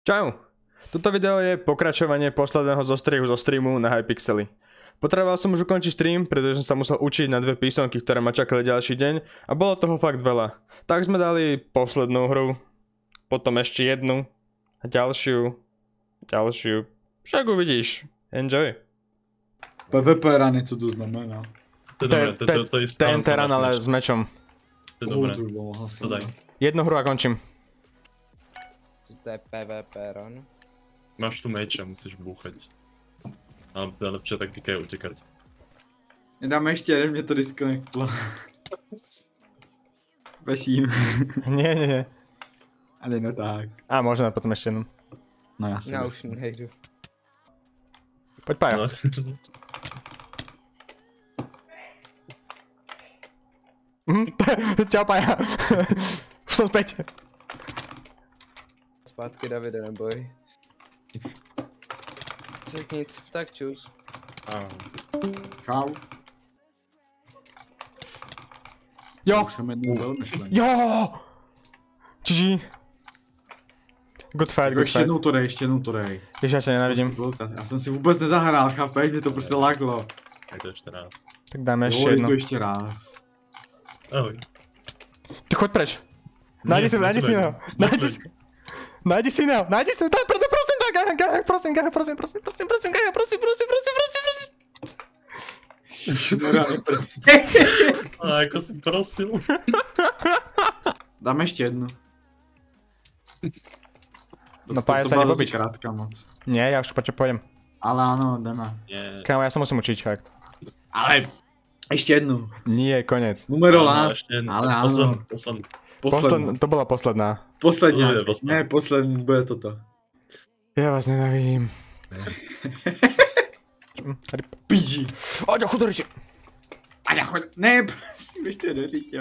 Čau! Toto video je pokračovanie posledného zostrihu zo streamu na Hypixely. Potreboval som už ukončiť stream, pretože som sa musel učiť na dve písomky, ktoré ma čakali ďalší deň a bolo toho fakt veľa. Tak sme dali poslednú hru, potom ešte jednu a ďalšiu. Však uvidíš. Enjoy. PvP rany, co to znamená? To je ten teran, ale s mečom. To je dobré. To daj. Jednu hru a končím. To je PvP run. Máš tu meč a musíš búchať. Ale to je lepšia taktika je utekať. Nedáme ještě jeden, mě to disconnectlo. Prosím. Nie. Ale no tak. A možno potom ešte jednu. No já si Já myslím. už nejdu. Poď Paja. No. Čau Paja. Už som späť. Zpátky Davide, neboj. Tak nic, tak čus. Čau. Jo. Už jsem jednou byl myšlený. Jo. GG. Good fight, good Ještě fight. jednou to dej. Ježiš, já tě nenávidím. Já jsem si vůbec nezahrál, chápeš? Mě to prostě laglo. Tak to ještě raz. Tak dáme ještě Jo, jedno. to ještě raz. Ahoj. Ty choď preč. Najdi si Nie, si ho. Najdi si ho. Tak, prosím, tak, prosím, A jako si prosil. Dáme ještě jednu. No Paja to sa byla ide zase pobiť. krátka moc. Nie, ja už počo pôjdem. Ale ano, jdeme. Nie. Kámo, ja sa musím učiť, fakt. Ale ještě jednu. Nie, konec. Numero Áno, last. ešte jednu. Ale ano. Posledný. To bola posledná. Poslední. To bude poslední. Ne, poslední bude toto. Ja vás nenávidím. PG. Oďo, chudoriči. Aďa, choď. Ne, prosím, ještě neříct.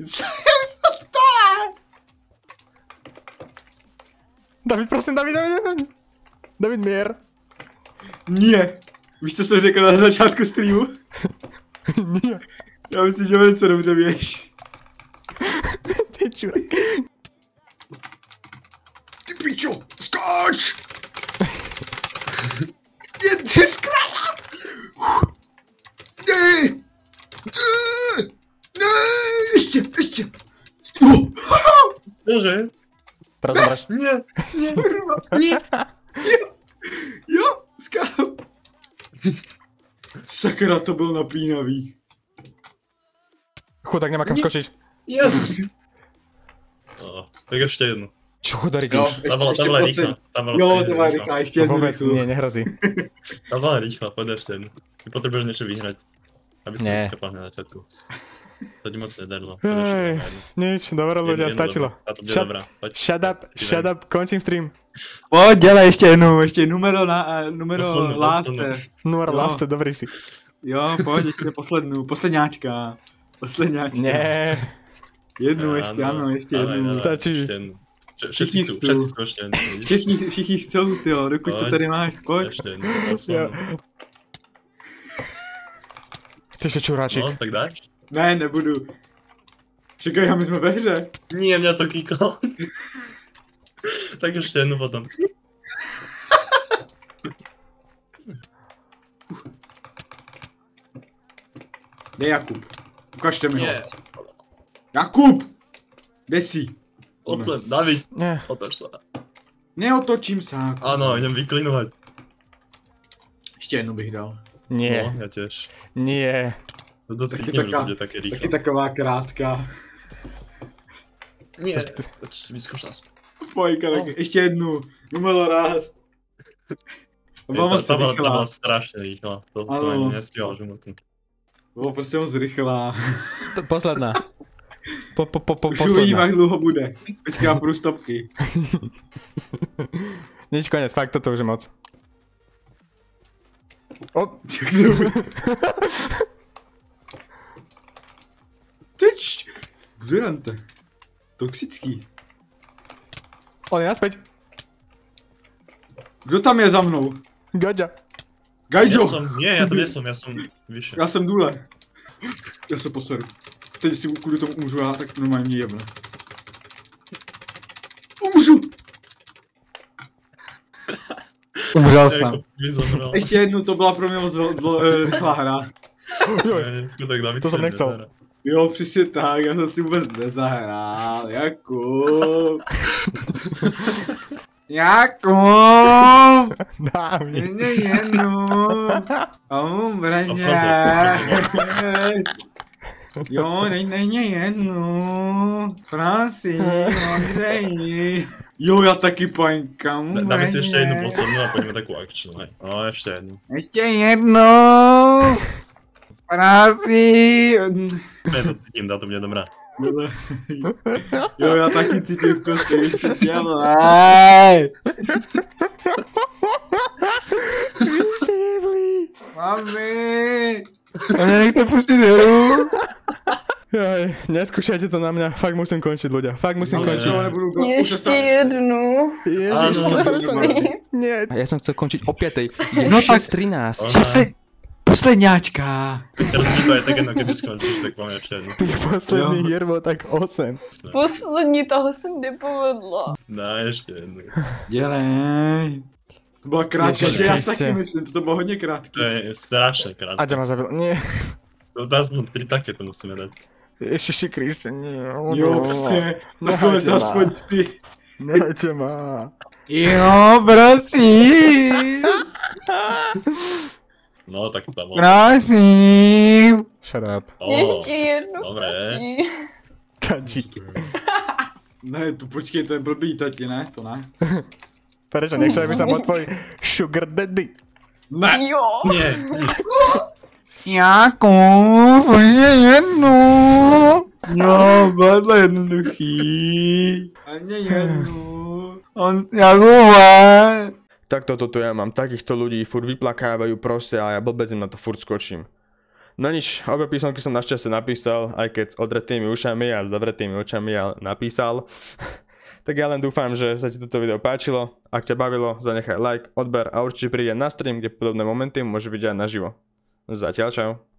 David, prosím, David. David Mier. Ne. Víš, co jsem řekl na začátku streamu? Nie. Já myslím, že velice dobře víš. Ty čurek. Ty pičo, skoč! Ty skrála! Ne! Ne! Ještě! Bože. Teraz zomreš. Nie. Jo, skáp! Sakra, to byl napínavý. Chudák nemá kam skočiť. Yes. Tak ještě jednu. Čo chudoríš Jo, už? Ta byla rychlá. Jo, to byla rychlá, ještě jednu Vôbec rychlou. nie, nehrozí. Ta byla rychlá, pojď ještě jednu. Ty potřebuješ něco vyhrať. Aby si Ne. skapal na začátku. To ti moc nedarilo. Hej, nič, dobré ľudia, stačilo. A to bude dobrá. Pojď. Shut up, končím stream. Pojď, dělej ještě jednu, numero Poslednou. láste. Numero Jo. last, dobrý si. Jo, pojď, ještě posledňáčka. Nie, Jednu ještě, ano, ještě jednu. Stačí. Všichni chcou ještě jednu. Všichni chcou, tyjo, dokud to Pojď. tady máš, pojď. Ještě jednu. Jo. Ty ešte čuráčik. No, tak dáš? Ne, nebudu. Čekaj, a my jsme ve hře. Nie, mě to kýkalo. Tak ještě jednu potom. Kde je Jakub? Ukažte mi ho. Nie. Jakub! Kde jsi? Odsem, David, Nie. otoč se. Neotočím se. Ano, jdem vyklinovat. Ještě jednu bych dal. Nie, No, já těž. nie. To Taky stykněme, že taká- to bude taky Taky rychle. taková krátká. Nie, počkej, vyzkouš nás. Pojďka, No. taky. Ještě jednu. Numelo rást. Byla moc Ta byla rychlá. strašně rychlá. To Ano. jsem ani nestíhal žumotný. Bylo prostě moc rychlá. Posledná. Už uvidím, Posledná. jak dlouho bude. Počkej, já půjdu stopky. Nič, konec, fakt toto už je moc. O, Teč! Budurante. Toxický. on je naspäť. Kdo tam je za mnou? Gadža. Gajjo! Já to nejsem, já jsem vyšel. Já jsem důle. Já se poseru. Teď si kvůli tomu umřu já, tak to normálně mě jebne. Umřu! Umřel jsem. Jako by zomrel. Ještě jednu, to byla pro mě moc rychlá hra. Tak David To jsem se nechcel. nezahra. Jo, přesně tak, já jsem si vůbec nezahrál, Jakub. Jakub! Dám mi. Jen jednu. Braně. Jo, dej jednu. Prosím, Ondřeji. Jo, já taky paňkám. Dáme si ještě jednu poslední a pojďme takovou akční. No, ještě jednu. Ještě jednou. Prosím. Ne, to cítím, dá to mě dobrá. Jo, já taky cítím v kosti, ještě dělej. Mami. A mě nechte pustit hru. Jaj, neskúšajte to na mňa, fakt musím končiť ľudia, fakt musím Ale končiť. čo, nebudu Ještě jednu. Ježiš, Áno. prosím. Nie, Ja som chcel končiť o 5. Je No tak- 6:13. Posledňáčka. Teraz mi to je tak jedno, keby skončíš, tak mám ještě jednu. tých posledných hier bolo tak 8. Poslední toho se nepovedla. Dá ještě jednu. Dělej. To byla krátká, Ježiš že já Kriste. taky myslím, to bylo hodně krátké. To je strašně krátké. Aďa ma zabil, nie. To aspoň 3 také to musíme dát. Ježiši Kriste, nie. Jo, pse, nakonec Nehajte ma. aspoň ty. Nehajte ma. Jo, prosím. No, tak tam. Prosím. Shut up. Ještě jednu. Dobré. Tati. Tadži. Ne, to počkej, to je blbý tati, ne, to ne. Prečo, nechcel by som bol tvoj sugar daddy. Ne. Jo. Nie, Jakub, ještě jednu. Jo, bylo jednoduchý. Ani jednu. Jakuba. Tak toto tu ja mám, takýchto ľudí furt vyplakávajú proste a ja blbec im na to furt skočím. No nič, obe písomky som našťastie napísal, aj keď s odretými ušami a s zavretými očami ja napísal. Tak ja len dúfam, že sa ti toto video páčilo. Ak ťa bavilo, zanechaj like, odber a určite príde na stream, kde podobné momenty môže byť aj naživo. Zatiaľ čau.